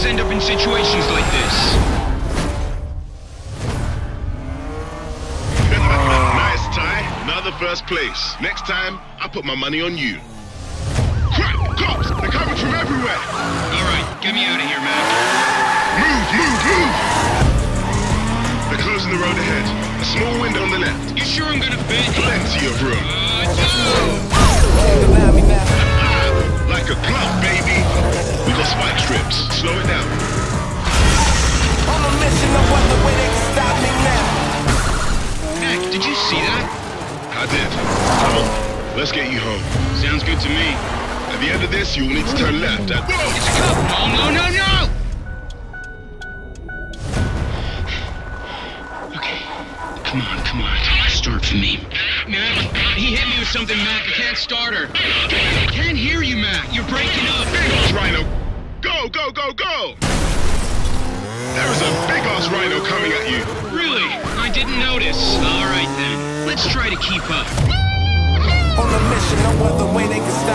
always end up in situations like this. Nice, Ty. Another first place. Next time, I put my money on you. Crap! Cops! They're coming from everywhere! Alright, get me out of here, Mac. Move, move, move! They're closing the road ahead. A small window on the left. You sure I'm gonna fit? Plenty of room. Like a glove, baby! We got spike strips. Slow it down. On a mission, no other way they can stop me now. Mac, did you see that? I did. Come on, let's get you home. Sounds good to me. At the end of this, you'll need to turn left at... It's a cop! No, no, no, no! Okay, come on, come on. Start for me. Mac, he hit me with something, Mac. I can't start her. I can't hear you, Mac. You're breaking up. Big-ass rhino! Go, go, go, go! There is a big-ass rhino coming at you. Really? I didn't notice. All right, then. Let's try to keep up. On a mission, no other way they can stop